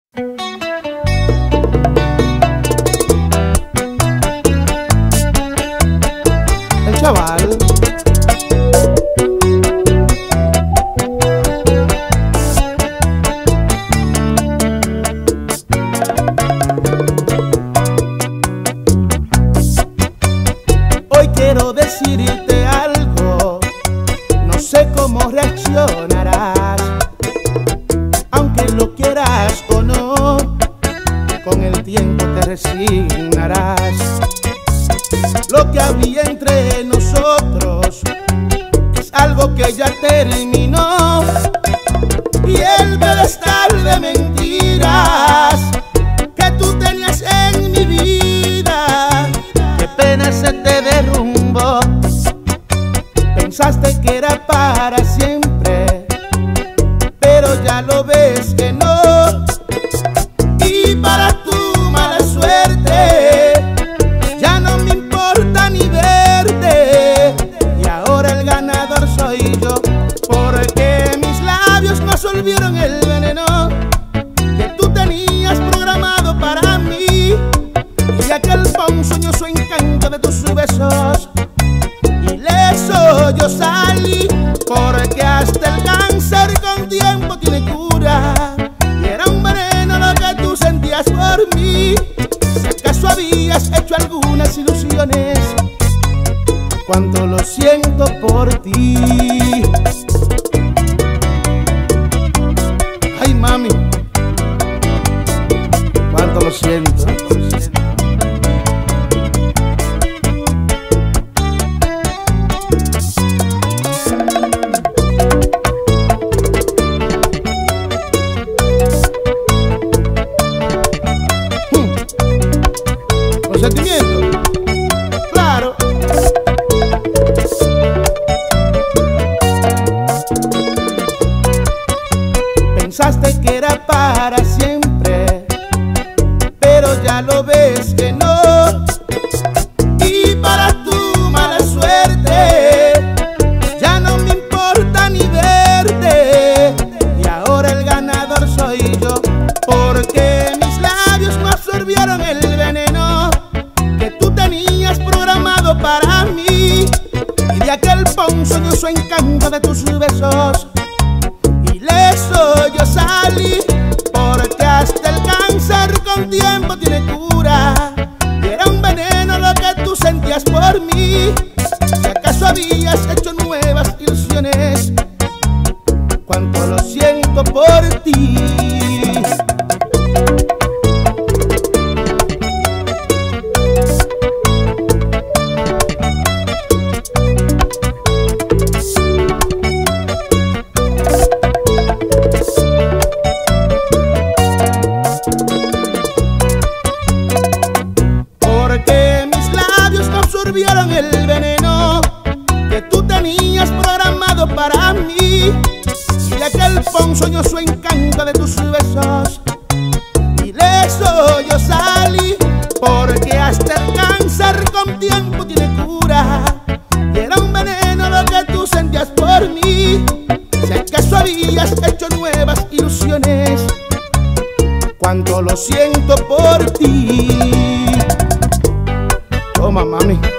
El chaval. Hoy quiero decirte algo, no sé cómo reaccionarás, aunque lo quieras o no, con el tiempo te resignarás. Lo que había entre nosotros es algo que ya terminó, y el pedestal de mentiras que tú tenías en mi vida, qué pena se te derrumbó. Pensaste que era para siempre, pero ya lo ves que no. Y para tu mala suerte ya no me importa ni verte, y ahora el ganador soy yo, porque mis labios no absorbieron el veneno que tú tenías programado para mí, y aquel ponzoñoso encanto de tus besos ileso yo salí, porque hasta el cáncer con tiempo tiene cura, y era un veneno lo que tú sentías por mí. Si acaso habías hecho algunas ilusiones, cuánto lo siento por ti. Ay, mami, cuánto lo siento. Sentimiento, claro. Pensaste que era para siempre, pero ya lo ves que no. Y para tu mala suerte ya no me importa ni verte, y ahora el ganador soy yo, porque mis labios no absorbieron el veneno que tú tenías programado para mí, y de aquel ponzoñoso encanto de tus besos ileso yo salí, porque hasta el cáncer con tiempo tiene cura, y era un veneno lo que tú sentías por mí. Si acaso habías hecho nuevas ilusiones, cuánto lo siento por ti. Absorbieron el veneno que tú tenías programado para mí, y de aquel ponzoñoso encanto de tus besos ileso yo salí, porque hasta el cáncer con tiempo tiene cura, y era un veneno lo que tú sentías por mí. Si acaso habías hecho nuevas ilusiones, cuánto lo siento por ti. Toma, mami.